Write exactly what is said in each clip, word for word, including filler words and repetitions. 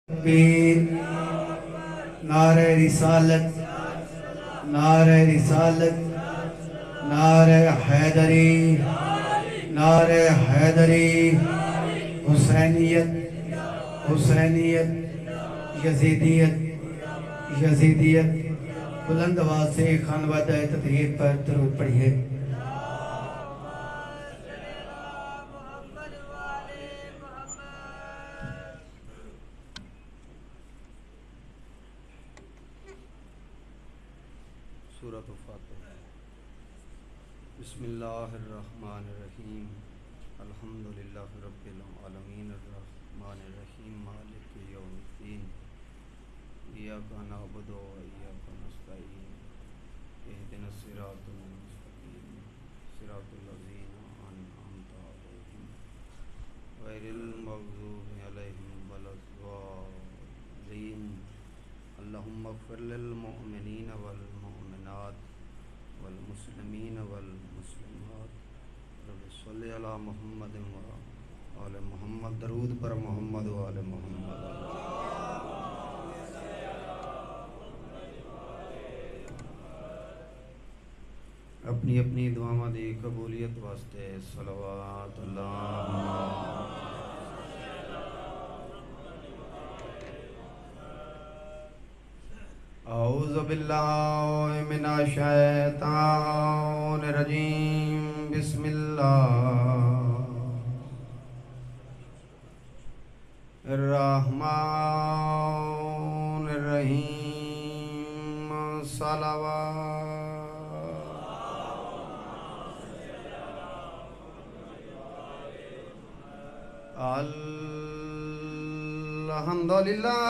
پیر نعرہ رسالت نعرہ رسالت نعرہ حیدری نعرہ حیدری حسینیت حسینیت یزیدیت یزیدیت بلند آواز سے خانوادہ تطہیر پر درود پڑھیے۔ سورۃ فاتحہ۔ بسم اللہ الرحمن الرحیم، الحمدللہ رب العالمین، الرحمن الرحیم، مالک یوم الدین، ایاک نعبد و ایاک نستعین، اہدنا الصراط المستقیم، صراط الذین انعمت علیہم غیر المغضوب علیہم ولا الضالین۔ اللہم اغفر للمؤمنین والمؤمنات والمسلمین والمسلمات، رب صلی علی محمد و آل محمد، درود پر محمد و آل محمد۔ اپنی اپنی دعاواں دی قبولیت واسطے صلوات اللہ۔ اعوذ باللہ من الشیطان الرجیم، بسم اللہ الرحمن الرحیم، صلوات۔ الحمدللہ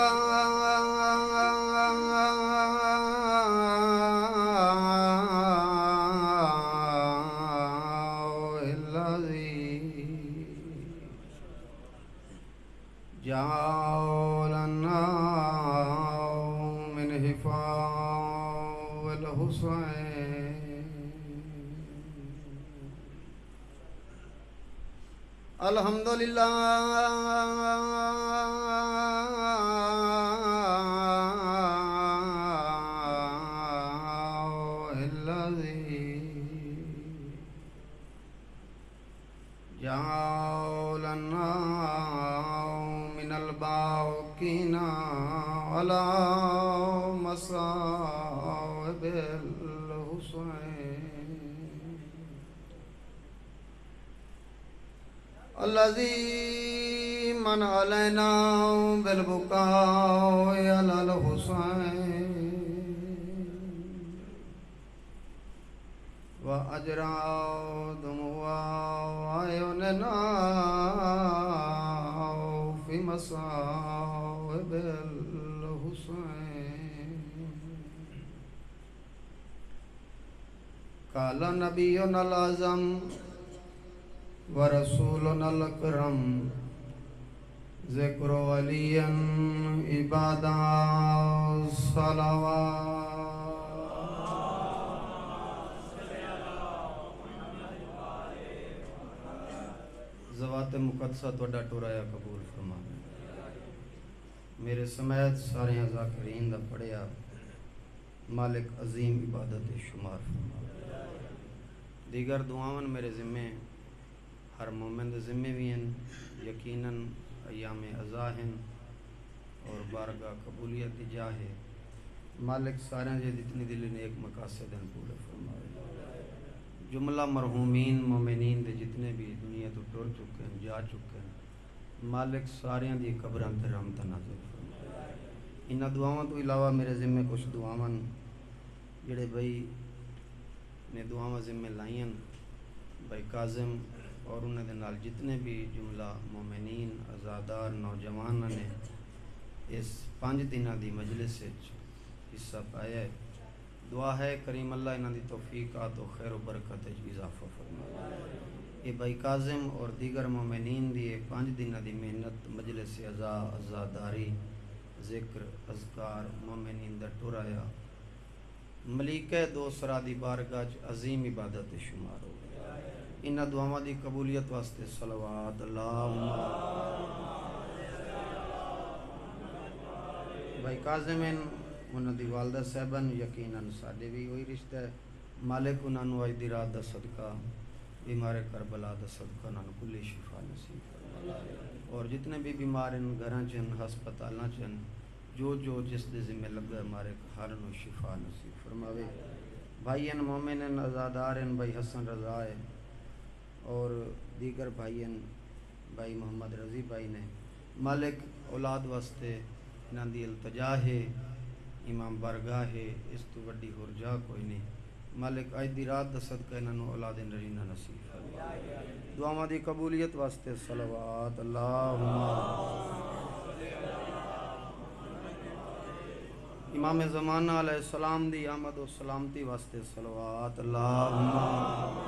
جعلنا من حفاظ الحسین، الحمدللہ الذی جعلنا من الباقین علی مصائب الحسین، الذی من علینا بالبکاء علی الحسین، وأجرى دموع أعيننا في مصائب الحسين، قال نبينا الأعظم ورسولنا الأكرم ذكر ولي عبادة صلوات۔ ذوات مقدسہ توڑا ٹورایا قبول فرما، میرے سمیت سارے ذاکرین دا پڑھیا مالک عظیم عبادت شمار فرما۔ دیگر دعاون میرے ذمے ہر مومن دے ذمے بھی ہیں، یقیناً ایام عزا ہیں اور بارگاہ قبولیت دی جاہے مالک سارے جے جتنی دل نیک مقاصد ہیں پورے فرمائے۔ جملہ مرحومین مومنین دے جتنے بھی دنیا تو ٹر چکے ہیں جا چکے ہیں، مالک سارے دی قبراں تے رحمت نازل فرمائے۔ انہاں دعاواں تو علاوہ میرے ذمے کچھ دعاواں جڑے بھائی نے دعاواں ذمے لائیں، بھائی کاظم اور انہاں دے نال جتنے بھی جملہ مومنین عزادار نوجوان نے اس پانچ دنوں دی مجلس وچ حصہ پایا ہے، دعا ہے کریم اللہ انہاں دی توفیقات و خیر و برکت وچ اضافہ فرمائے۔ یہ بھائی کاظم اور دیگر مومنین دی پانچ دنوں دی محنت مجلس عزا عزاداری ذکر اذکار مومنین دا ٹرایا ملیکہ دوسرا دی بارگاہ چ عظیم عبادت شمار ہو گیا۔ انہاں دعاواں دی قبولیت واسطے صلوات اللہم۔ بھائی کاظم ہیں انہوں دی والدہ صاحبن یقیناً ساڈے بھی وہی رشتہ ہے مالک انہوں نے اج دی رات دا صدقہ بیمار کربلا دا صدقہ انہوں نے کلی شفا نصیب فرمائے اور جتنے بھی بیمار ہیں گھراں چن ہسپتالاں چن جو جو جس دے ذمہ لگا ہمارے ہر نو شفا نصیب فرماوے بھائی ہیں مومن ہیں آزادار ہیں بھائی حسن رضا ہے اور دیگر بھائی ہیں بھائی محمد رضی بھائی نے مالک اولاد واسطے انہاں دی التجا ہے امام بارگاہ ہے اس تو وڈی ہور جا کوئی نہیں مالک اج دی رات دا صدقہ انہاں نو اولاد نرینہ نصیب فرمائے دعاواں دی قبولیت واسطے صلوات اللہم امام زمانہ علیہ السلام دی آمد و سلامتی واسطے صلوات اللہم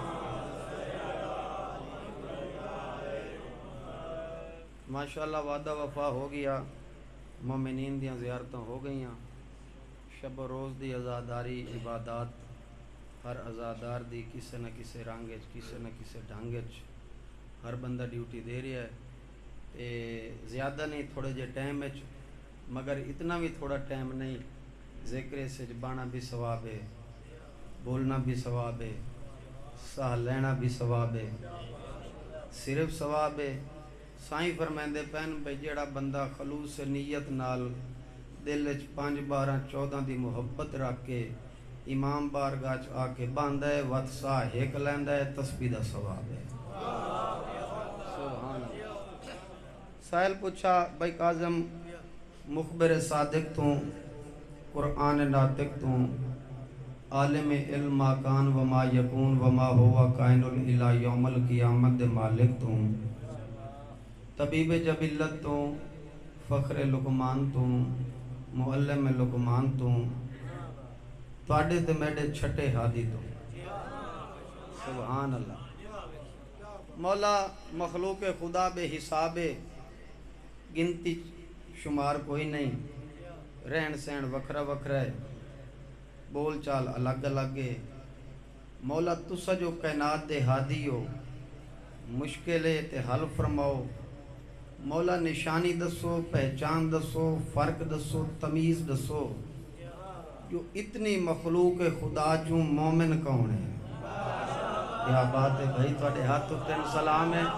ماشاءاللہ وعدہ وفا ہو گیا مومنین دیاں زیارتاں ہو گئیاں شب و روز دی عزاداری عبادات ہر عزادار دی کسے نہ کسے رانگچ کسے نہ کسے ڈھانگچ ہر بندہ ڈیوٹی دے رہا ہے تے زیادہ نہیں تھوڑے جے ٹائم وچ مگر اتنا بھی تھوڑا ٹائم نہیں ذکر سے بانا بھی ثواب ہے بولنا بھی ثواب ہے ساہ لینا بھی ثواب ہے صرف ثواب ہے سائیں فرمائندے پہن بھئی جیڑا بندہ خلوص نیت نال دل وچ پانچ بارہ چودہ دی محبت رکھ کے امام بارگاہ چ آ کے باندھا ہے وت سا ہک لیندا ہے تسبیح دا ثواب ہے سبحان اللہ سائل پوچھا بھائی کاظم مخبر صادق تو قرآن ناطق تو عالم علم ما کان وما یکون وما ہوا کائن الا یوم القیامت مالک تو طبیب جبلت تو فخر لقمان تو معلم لقمان تو تواڈے تے میڈے چھٹے ہادی تو سبحان اللہ مولا مخلوق خدا بے حساب گنتی شمار کوئی نہیں رہن سہن وکھرا وکھرا ہے بول چال الگ الگ ہے مولا تسا جو کائنات دے ہادی ہو مشکلے تے حل فرماؤ مولا نشانی دسو پہچان دسو فرق دسو تمیز دسو جو اتنی مخلوق خدا چوں مومن کون ہے کیا بات ہے بھائی تواڈے ہاتھ تین سلام ہے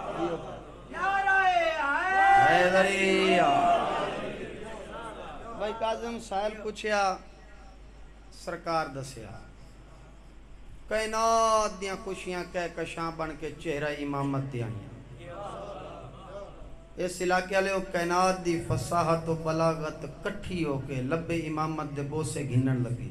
حیدری بھائی کاظم سائل پوچھیا سرکار دسیا کائنات دیاں خوشیاں کہہ کشاں بن کے چہرہ امامت دے آئیاں اس علاقے والے کائنات دی فصاحت و بلاغت کٹھی ہو کے لبے امامت دے بوسے گھنن لگی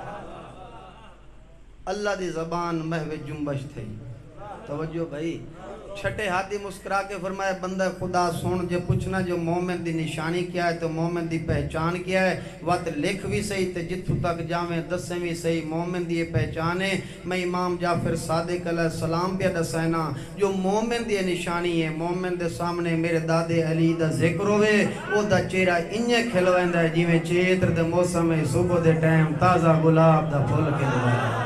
اللہ دی زبان محو جنبش تھی توجہ بھائی چھٹے ہاتھی مسکرا کے فرمایا بندہ خدا سن جے پوچھنا جو مومن دی نشانی کیا ہے تو مومن دی پہچان کیا ہے وقت لکھ بھی صحیح تے جتھو تک جاویں دسیں بھی صحیح مومن دی پہچان ہے میں امام جعفر صادق علیہ السلام پہ دسائنا جو مومن دی نشانی ہے مومن دے سامنے میرے دادے علی دا ذکر ہوئے او دا چہرہ انجے کھلویندا ہے جی میں چیتر دے موسم صبح دے ٹائم تازہ گلاب دا پھول کے دے